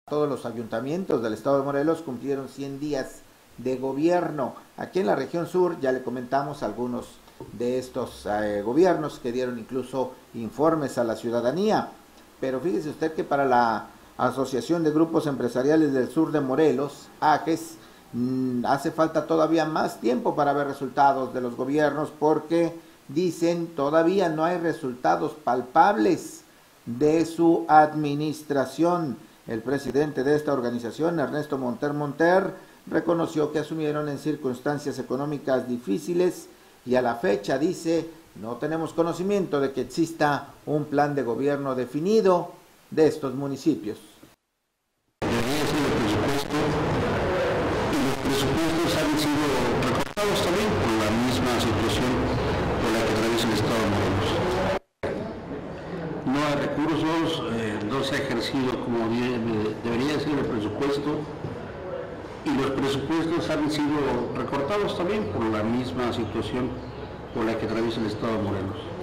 Todos los ayuntamientos del estado de Morelos cumplieron 100 días de gobierno. Aquí en la región sur ya le comentamos algunos de estos gobiernos que dieron incluso informes a la ciudadanía. Pero fíjese usted que para la Asociación de Grupos Empresariales del Sur de Morelos, AGES, hace falta todavía más tiempo para ver resultados de los gobiernos porque dicen todavía no hay resultados palpables de su administración. El presidente de esta organización, Ernesto Monter, reconoció que asumieron en circunstancias económicas difíciles y a la fecha dice no tenemos conocimiento de que exista un plan de gobierno definido de estos municipios. Presupuestos han sido recortados también por la misma situación por la que atraviesa el estado de Morelos. No hay recursos, no se ha ejercido como debería ser el presupuesto y los presupuestos han sido recortados también por la misma situación por la que atraviesa el estado de Morelos.